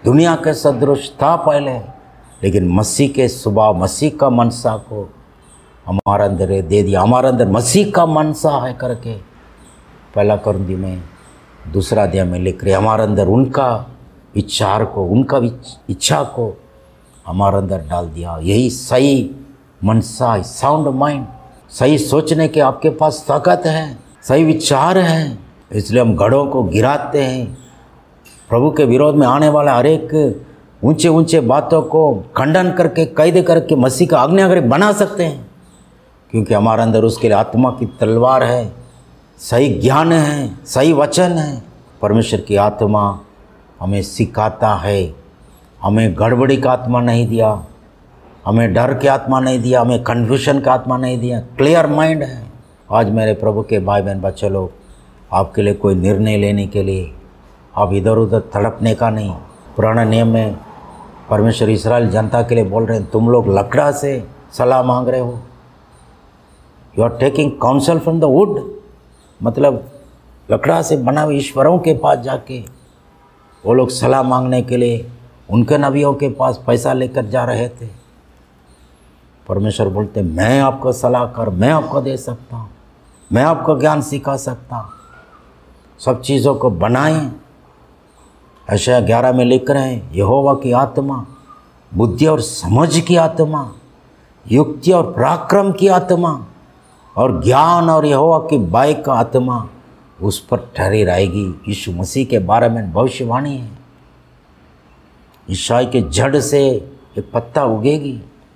दुनिया के सदृश था पहले, लेकिन मसीह के स्वभाव, मसीह का मनसा को हमारे अंदर दे दिया। हमारे अंदर मसीह का मनसा है करके पहला कुरिन्थियों में 2 अध्याय में लिख रहे। हमारे अंदर उनका विचार को, उनका इच्छा को हमारे अंदर डाल दिया। यही सही मनसा, साउंड माइंड, सही सोचने के आपके पास ताकत है, सही विचार है। इसलिए हम गढ़ों को गिराते हैं। प्रभु के विरोध में आने वाला हर एक ऊंचे ऊंचे बातों को खंडन करके, कैद करके मसीह का आज्ञाकारी बना सकते हैं, क्योंकि हमारे अंदर उसके लिए आत्मा की तलवार है, सही ज्ञान है, सही वचन है। परमेश्वर की आत्मा हमें सिखाता है। हमें गड़बड़ी का आत्मा नहीं दिया, हमें डर की आत्मा नहीं दिया, हमें कन्फ्यूजन का आत्मा नहीं दिया। क्लियर माइंड है। आज मेरे प्रभु के भाई बहन बच्चे लोग, आपके लिए कोई निर्णय लेने के लिए आप इधर उधर तड़पने का नहीं। पुराना नियम में परमेश्वर इस्राएल जनता के लिए बोल रहे हैं, तुम लोग लकड़ा से सलाह मांग रहे हो। You are taking counsel from the wood, मतलब लकड़ा से बना हुए ईश्वरों के पास जाके वो लोग सलाह मांगने के लिए उनके नबियों के पास पैसा लेकर जा रहे थे। परमेश्वर बोलते, मैं आपको सलाह कर, मैं आपको दे सकता हूँ, मैं आपको ज्ञान सिखा सकता हूँ। सब चीज़ों को बनाएं। यशायाह 11 में लिख रहे हैं, यहोवा की आत्मा बुद्धि और समझ की आत्मा, युक्ति और पराक्रम की आत्मा और ज्ञान और यहोवा की बाई का आत्मा उस पर ठहरी रहेगी। यीशु मसीह के बारे में भविष्यवाणी है। ईसाई के जड़ से एक पत्ता उगेगी,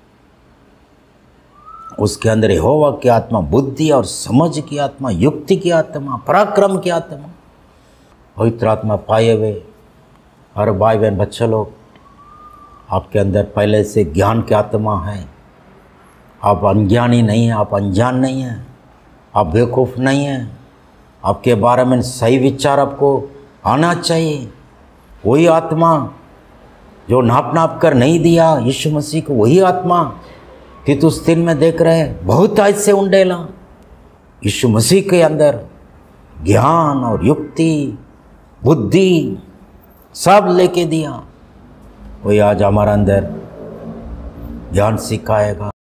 उसके अंदर यहोवा की आत्मा, बुद्धि और समझ की आत्मा, युक्ति की आत्मा, पराक्रम की आत्मा, पवित्र आत्मा पाए हुए हर भाई बहन बच्चे लोग, आपके अंदर पहले से ज्ञान की आत्मा है। आप अनज्ञानी नहीं हैं, आप अनजान नहीं हैं, आप बेवकूफ़ नहीं हैं। आपके बारे में सही विचार आपको आना चाहिए। वही आत्मा जो नाप कर नहीं दिया यीशु मसीह को, वही आत्मा तीतुस 3 में देख रहे हैं, बहुत आज से उंडेला यीशु मसीह के अंदर ज्ञान और युक्ति, बुद्धि सब लेके दिया। वही आज हमारा अंदर ज्ञान सिखाएगा।